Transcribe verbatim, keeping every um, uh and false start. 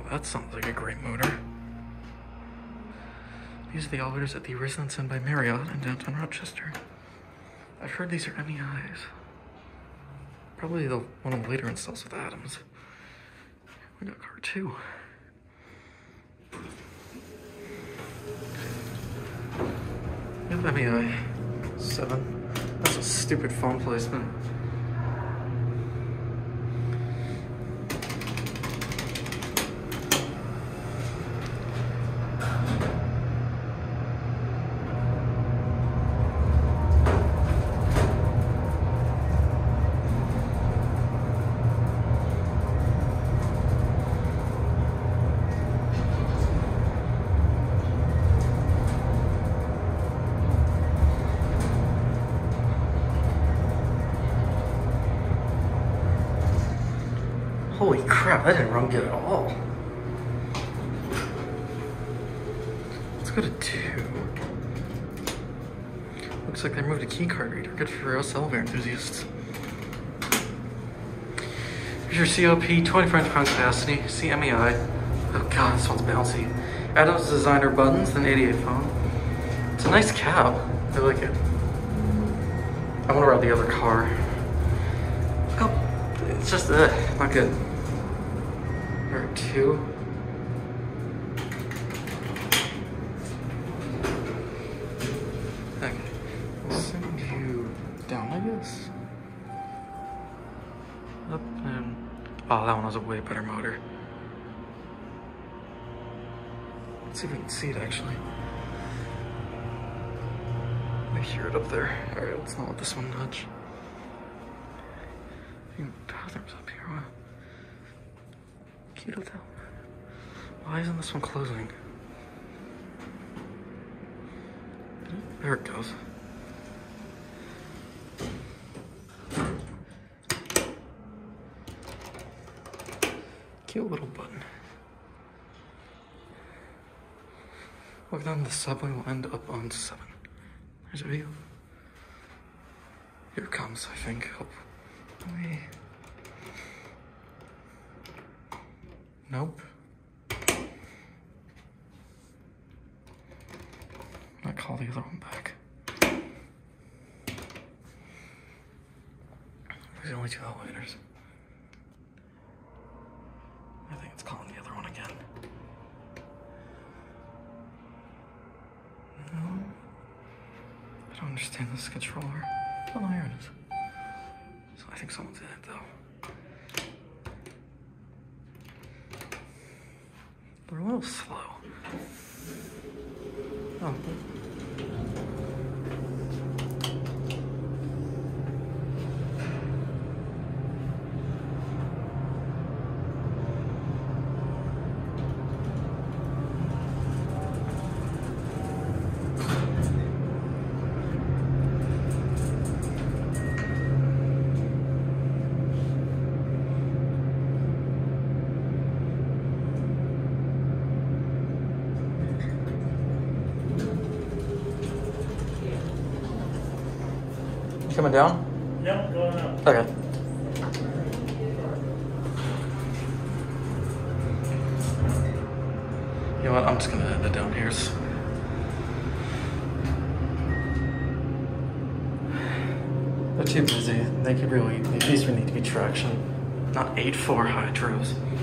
that sounds like a great motor. These are the elevators at the Residence Inn by Marriott in downtown Rochester. I've heard these are M E Is. Probably the one of the later installs with Adams. We got car two. We have M E I seven. That's a stupid phone placement. Holy crap, that didn't run good at all. Let's go to two. Looks like they removed a key card reader. Good for us elevator enthusiasts. Here's your C O P, twenty-five pound capacity, C M E I. Oh god, this one's bouncy. Adams designer buttons, then eighty-eight phone. It's a nice cab. I like it. I want to ride the other car. Oh, it's just, uh, not good. Or two. Okay, we'll send you down, I guess. Up and, oh, that one has a way better motor. Let's see if we can see it actually. I hear it up there. All right, let's not let this one nudge. Bathrooms up here, wow. Cute hotel. Why isn't this one closing? There it goes. Cute little button. Walk down the subway, we'll end up on seven. There's a view. Here it comes, I think. Hopefully. Nope. I call the other one back. There's only two elevators. I think it's calling the other one again. No. I don't understand this controller. Oh no, here it is. So I think someone's in it though. They're a little slow. Oh. Coming down? No, going up. Okay. You know what? I'm just gonna end it down here. They're too busy. They could really, these would need to be traction, not eight four hydros.